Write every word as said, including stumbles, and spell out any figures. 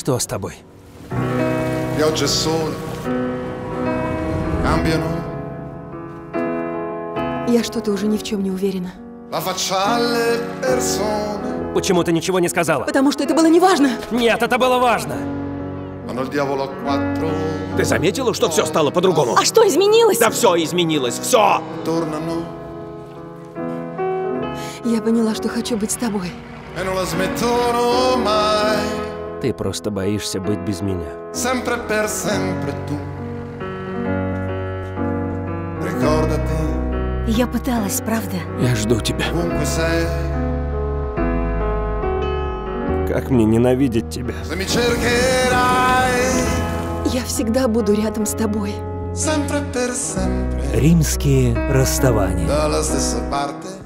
Что с тобой? Piogge e sole cambiano. Я что-то уже ни в чем не уверена. La faccia alle persone. Почему ты ничего не сказала? Потому что это было неважно. Нет, это было важно. Quando il diavolo ha quattro Ты заметила, что все стало по-другому? А что изменилось? Да все изменилось, все! tornano Я поняла, что хочу быть с тобой. e non la smettono mai. Ты просто боишься быть без меня. Sempre per sempre tu. Ricordati Я пыталась, правда? Я жду тебя. ovunque sei. Как мне ненавидеть тебя? Se mi cercherai Я всегда буду рядом с тобой. sempre per sempre Римские расставания. dalla stessa parte.